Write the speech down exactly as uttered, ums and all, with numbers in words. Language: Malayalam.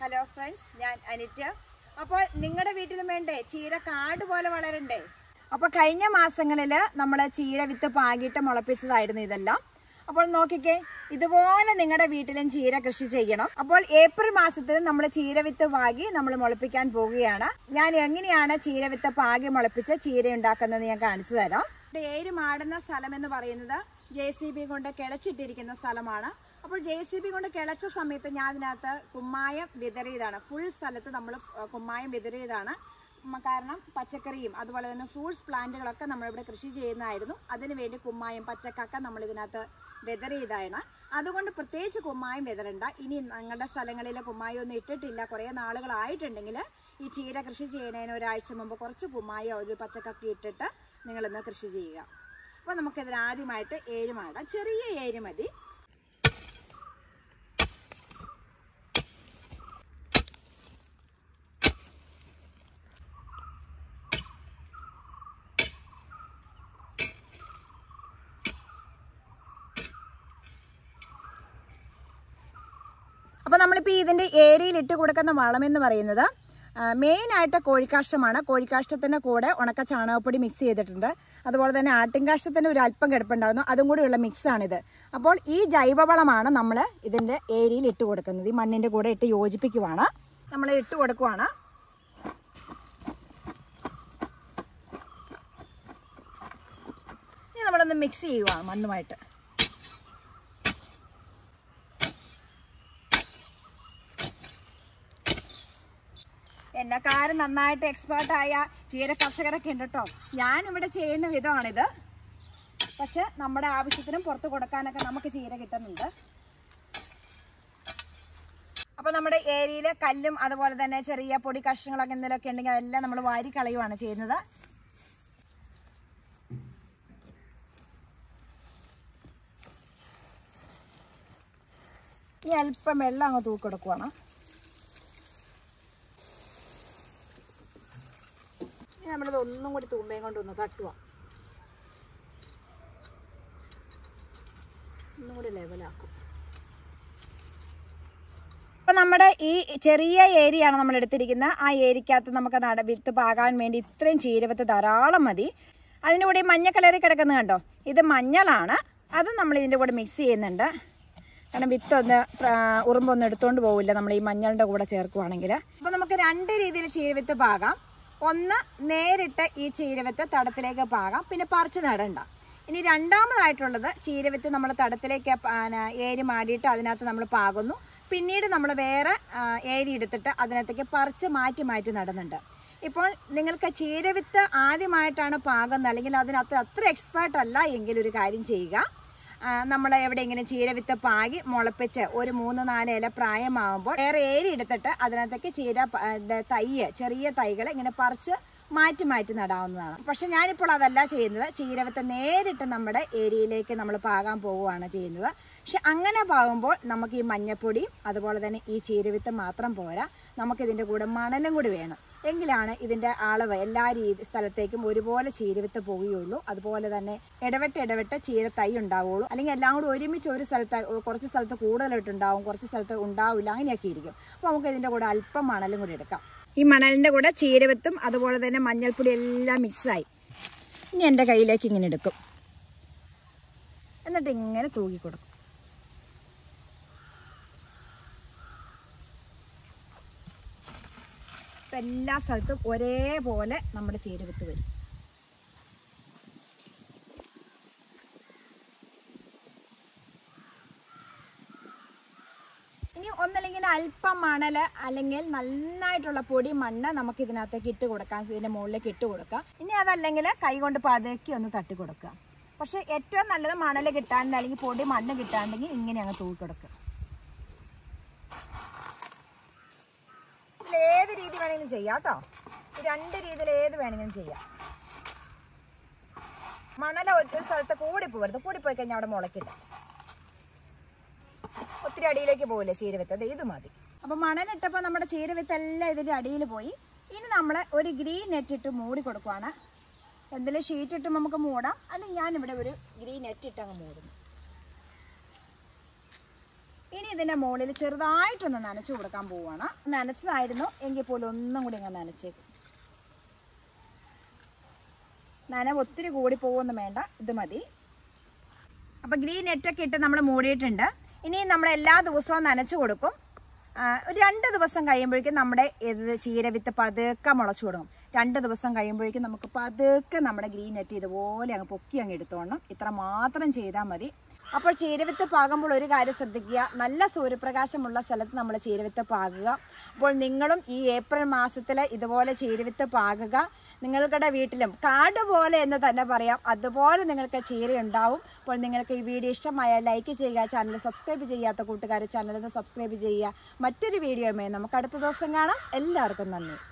ഹലോ ഫ്രണ്ട്സ്, ഞാൻ അനിറ്റ. അപ്പോൾ നിങ്ങളുടെ വീട്ടിലും വേണ്ടേ ചീര കാട് പോലെ വളരണ്ടേ? അപ്പോൾ കഴിഞ്ഞ മാസങ്ങളിൽ നമ്മൾ ചീര വിത്ത് പാകിയിട്ട് മുളപ്പിച്ചതായിരുന്നു ഇതെല്ലാം. അപ്പോൾ നോക്കിക്കേ, ഇതുപോലെ നിങ്ങളുടെ വീട്ടിലും ചീര കൃഷി ചെയ്യണം. അപ്പോൾ ഏപ്രിൽ മാസത്തിൽ നമ്മൾ ചീര വിത്ത് പാകി നമ്മൾ മുളപ്പിക്കാൻ പോവുകയാണ്. ഞാൻ എങ്ങനെയാണ് ചീര വിത്ത് പാകി മുളപ്പിച്ച് ചീര ഉണ്ടാക്കുന്നത് ഞാൻ കാണിച്ചു തരാം. ഏര് മാടുന്ന സ്ഥലം എന്ന് പറയുന്നത് ജെ സി ബി കൊണ്ട് കിളച്ചിട്ടിരിക്കുന്ന സ്ഥലമാണ്. അപ്പോൾ ജെ സി ബി കൊണ്ട് കിളച്ച സമയത്ത് ഞാൻ അതിനകത്ത് കുമ്മായം വിതറിയതാണ്. ഫുൾ സ്ഥലത്ത് നമ്മൾ കുമ്മായം വിതറിയതാണ്. കാരണം പച്ചക്കറിയും അതുപോലെ തന്നെ ഫ്രൂട്ട്സ് പ്ലാന്റുകളൊക്കെ നമ്മളിവിടെ കൃഷി ചെയ്യുന്നതായിരുന്നു. അതിനുവേണ്ടി കുമ്മായം പച്ചക്കക്ക നമ്മൾ ഇതിനകത്ത് വിതറിയതാണ്. അതുകൊണ്ട് പ്രത്യേകിച്ച് കുമ്മായം വിതറണ്ട. ഇനി നിങ്ങളുടെ സ്ഥലങ്ങളിൽ കുമ്മായം ഒന്നും ഇട്ടിട്ടില്ല, കുറേ നാളുകളായിട്ടുണ്ടെങ്കിൽ ഈ ചീര കൃഷി ചെയ്യുന്നതിന് ഒരാഴ്ച മുമ്പ് കുറച്ച് കുമ്മായം ഒരു പച്ചക്കക്ക ഇട്ടിട്ട് നിങ്ങളിന്ന് കൃഷി ചെയ്യുക. അപ്പോൾ നമുക്കിതിന് ആദ്യമായിട്ട് ഏരുമാടാം. ചെറിയ ഏര് മതി. അപ്പോൾ നമ്മളിപ്പോൾ ഇതിൻ്റെ ഏരിയയിൽ ഇട്ട് കൊടുക്കുന്ന വളമെന്ന് പറയുന്നത് മെയിനായിട്ട് കോഴിക്കാഷ്ടമാണ്. കോഴിക്കാഷ്ടത്തിൻ്റെ കൂടെ ഉണക്ക ചാണകപ്പൊടി മിക്സ് ചെയ്തിട്ടുണ്ട്. അതുപോലെ തന്നെ ആട്ടിൻകാഷ്ടത്തിൻ്റെ ഒരു അല്പം കിടപ്പുണ്ടായിരുന്നു, അതും കൂടിയുള്ള മിക്സാണിത്. അപ്പോൾ ഈ ജൈവവളമാണ് നമ്മൾ ഇതിൻ്റെ ഏരിയയിൽ ഇട്ട് കൊടുക്കുന്നത്. ഈ മണ്ണിൻ്റെ കൂടെ ഇട്ട് യോജിപ്പിക്കുവാണ്, നമ്മൾ ഇട്ട് കൊടുക്കുവാണ്. ഇനി നമ്മളൊന്ന് മിക്സ് ചെയ്യുവാണ് മണ്ണുമായിട്ട്. എന്നെക്കാരും നന്നായിട്ട് എക്സ്പേർട്ടായ ചീര കർഷകരൊക്കെ ഉണ്ട് കേട്ടോ. ഞാനിവിടെ ചെയ്യുന്ന വിധമാണിത്. പക്ഷെ നമ്മുടെ ആവശ്യത്തിനും പുറത്ത് കൊടുക്കാനൊക്കെ നമുക്ക് ചീര കിട്ടുന്നുണ്ട്. അപ്പോൾ നമ്മുടെ ഏരിയയിൽ കല്ലും അതുപോലെ തന്നെ ചെറിയ പൊടി കഷ്ണങ്ങളൊക്കെ എന്തെങ്കിലുമൊക്കെ ഉണ്ടെങ്കിൽ അതെല്ലാം നമ്മൾ വാരി കളയുവാണ് ചെയ്യുന്നത്. ഇനി അല്പം വെള്ളം അങ്ങ് തൂക്കി കൊടുക്കുവാണ്. നമ്മളിത് ഒന്നും കൂടി തൂമ്പയും കൊണ്ടൊന്ന് തട്ടുക, ഒന്നും കൂടി ലെവലാക്കും. അപ്പം നമ്മുടെ ഈ ചെറിയ ഏരിയയാണ് നമ്മൾ എടുത്തിരിക്കുന്നത്. ആ ഏരിയക്കകത്ത് നമുക്ക് നട വിത്ത് പാകാൻ വേണ്ടി ഇത്രയും ചീരവിത്ത് ധാരാളം മതി. അതിൻ്റെ കൂടെ ഈ മഞ്ഞ കളറിൽ കിടക്കുന്നത് കണ്ടോ, ഇത് മഞ്ഞളാണ്. അത് നമ്മൾ ഇതിൻ്റെ കൂടെ മിക്സ് ചെയ്യുന്നുണ്ട്. കാരണം വിത്തൊന്ന് ഉറുമ്പൊന്നും എടുത്തുകൊണ്ട് പോവില്ല നമ്മൾ ഈ മഞ്ഞളിൻ്റെ കൂടെ ചേർക്കുവാണെങ്കിൽ. അപ്പോൾ നമുക്ക് രണ്ട് രീതിയിൽ ചീരവിത്ത് പാകാം. ഒന്ന്, നേരിട്ട് ഈ ചീരവിത്ത് തടത്തിലേക്ക് പാകാം, പിന്നെ പറിച്ച് നടണ്ട. ഇനി രണ്ടാമതായിട്ടുള്ളത് ചീരവിത്ത് നമ്മൾ തടത്തിലേക്ക് ഏരി മാടിയിട്ട് അതിനകത്ത് നമ്മൾ പാകുന്നു. പിന്നീട് നമ്മൾ വേറെ ഏരി എടുത്തിട്ട് അതിനകത്തേക്ക് പറിച്ച് മാറ്റി മാറ്റി നടുന്നുണ്ട്. ഇപ്പോൾ നിങ്ങൾക്ക് ചീരവിത്ത് ആദ്യമായിട്ടാണ് പാകുന്നത്, അല്ലെങ്കിൽ അതിനകത്ത് അത്ര എക്സ്പേർട്ട് അല്ല എങ്കിൽ ഒരു കാര്യം ചെയ്യുക. നമ്മൾ എവിടെയെങ്കിലും ചീരവിത്ത് പാകി മുളപ്പിച്ച് ഒരു മൂന്ന് നാല് ഇല പ്രായമാകുമ്പോൾ വേറെ ഏരി എടുത്തിട്ട് അതിനകത്തേക്ക് ചീര തൈ ചെറിയ തൈകൾ ഇങ്ങനെ പറിച്ച് മാറ്റി മാറ്റി നടാവുന്നതാണ്. പക്ഷെ ഞാനിപ്പോൾ അതല്ല ചെയ്യുന്നത്. ചീരവിത്ത് നേരിട്ട് നമ്മുടെ ഏരിയയിലേക്ക് നമ്മൾ പാകാൻ പോവുകയാണ് ചെയ്യുന്നത്. പക്ഷെ അങ്ങനെ പാകുമ്പോൾ നമുക്ക് ഈ മഞ്ഞപ്പൊടിയും അതുപോലെ തന്നെ ഈ ചീരവിത്ത് മാത്രം പോരാ, നമുക്കിതിൻ്റെ കൂടെ മണലും കൂടി വേണം. എങ്കിലാണ് ഇതിൻ്റെ അളവ് എല്ലാ രീതി സ്ഥലത്തേക്കും ഒരുപോലെ ചീരവിത്ത് പോവുകയുള്ളൂ. അതുപോലെ തന്നെ ഇടവിട്ട് ഇടവിട്ട് ചീര തൈ ഉണ്ടാവുകയുള്ളൂ. അല്ലെങ്കിൽ എല്ലാം കൂടി ഒരുമിച്ച് ഒരു സ്ഥലത്ത് കുറച്ച് സ്ഥലത്ത് കൂടുതലായിട്ടുണ്ടാവും, കുറച്ച് സ്ഥലത്ത് ഉണ്ടാവില്ല, അങ്ങനെയൊക്കെ ഇരിക്കും. അപ്പോൾ നമുക്ക് ഇതിൻ്റെ കൂടെ അല്പം മണലും കൂടി എടുക്കാം. ഈ മണലിൻ്റെ കൂടെ ചീരവിത്തും അതുപോലെ തന്നെ മഞ്ഞൾപ്പൊടി എല്ലാം മിക്സായി. ഇനി എൻ്റെ കയ്യിലേക്ക് ഇങ്ങനെ എടുക്കും, എന്നിട്ട് ഇങ്ങനെ തൂക്കി കൊടുക്കും. എല്ലാ സ്ഥലത്തും ഒരേപോലെ നമ്മുടെ ചീരവിത്ത് വരും. ഇനി ഒന്നല്ലെങ്കിൽ അല്പം മണൽ അല്ലെങ്കിൽ നന്നായിട്ടുള്ള പൊടി മണ്ണ് നമുക്ക് ഇതിനകത്തേക്ക് ഇട്ട് കൊടുക്കാം, ഇതിൻ്റെ മുകളിലേക്ക് ഇട്ട് കൊടുക്കാം. ഇനി അതല്ലെങ്കിൽ കൈ കൊണ്ട് പതുക്കി ഒന്ന് തട്ടി കൊടുക്കുക. പക്ഷെ ഏറ്റവും നല്ലത് മണൽ കിട്ടാണ്ട് അല്ലെങ്കിൽ പൊടി മണ്ണ് കിട്ടാണ്ടെങ്കിൽ ഇങ്ങനെ അങ്ങ് തൂക്കി കൊടുക്കുക. ഏത് രീതി വേണമെങ്കിലും ചെയ്യാം കേട്ടോ. രണ്ട് രീതിയിൽ ഏത് വേണമെങ്കിലും ചെയ്യാം. മണല ഒരു സ്ഥലത്ത് കൂടി പോകരുത്, കൂടിപ്പോയി കഴിഞ്ഞാൽ അവിടെ മുളക്കില്ല. ഒത്തിരി അടിയിലേക്ക് പോകില്ല ചീരവിത്ത്, അത് ഇത് മതി. അപ്പം മണലിട്ടപ്പോൾ നമ്മുടെ ചീരവിത്ത് എല്ലാം ഇതിൻ്റെ അടിയിൽ പോയി. ഇനി നമ്മൾ ഒരു ഗ്രീൻ നെറ്റ് ഇട്ട് മൂടി കൊടുക്കുവാണ്. എന്തെങ്കിലും ഷീറ്റ് ഇട്ട് നമുക്ക് മൂടാം, അല്ലെങ്കിൽ ഞാനിവിടെ ഒരു ഗ്രീൻ നെറ്റ് ഇട്ട് അങ്ങ് മൂടുന്നു. ഇനി ഇതിൻ്റെ മുകളിൽ ചെറുതായിട്ടൊന്ന് നനച്ചു കൊടുക്കാൻ പോവുകയാണ്. നനച്ചതായിരുന്നു എങ്കിൽ പോലും ഒന്നും കൂടി അങ്ങ് നനച്ചേക്കും. നനവ് ഒത്തിരി കൂടി പോകുമെന്ന് വേണ്ട, ഇത് മതി. അപ്പോൾ ഗ്രീൻ നെറ്റൊക്കെ ഇട്ട് നമ്മൾ മൂടിയിട്ടുണ്ട്. ഇനി നമ്മൾ എല്ലാ ദിവസവും നനച്ചു കൊടുക്കും. ഒരു രണ്ട് ദിവസം കഴിയുമ്പോഴേക്കും നമ്മുടെ ഇത് ചീരവിത്ത് പതുക്കെ മുളച്ചു കൊടുക്കും. രണ്ട് ദിവസം കഴിയുമ്പോഴേക്കും നമുക്ക് പതുക്കെ നമ്മുടെ ഗ്രീൻ നെറ്റ് ഇതുപോലെ അങ്ങ് പൊക്കി അങ്ങ് എടുത്തോണം. ഇത്ര മാത്രം ചെയ്താൽ മതി. അപ്പോൾ ചീരവിത്ത് പാകുമ്പോൾ ഒരു കാര്യം ശ്രദ്ധിക്കുക, നല്ല സൂര്യപ്രകാശമുള്ള സ്ഥലത്ത് നമ്മൾ ചീരവിത്ത് പാകുക. അപ്പോൾ നിങ്ങളും ഈ ഏപ്രിൽ മാസത്തിൽ ഇതുപോലെ ചീരവിത്ത് പാകുക. നിങ്ങളുടെ വീട്ടിലും കാട് പോലെ എന്ന് തന്നെ പറയാം, അതുപോലെ നിങ്ങൾക്ക് ചീര ഉണ്ടാവും. അപ്പോൾ നിങ്ങൾക്ക് ഈ വീഡിയോ ഇഷ്ടമായാൽ ലൈക്ക് ചെയ്യുക, ചാനൽ സബ്സ്ക്രൈബ് ചെയ്യാത്ത കൂട്ടുകാർ ചാനലിൽ സബ്സ്ക്രൈബ് ചെയ്യുക. മറ്റൊരു വീഡിയോയുമായി നമുക്ക് അടുത്ത ദിവസം കാണാം. എല്ലാവർക്കും നന്ദി.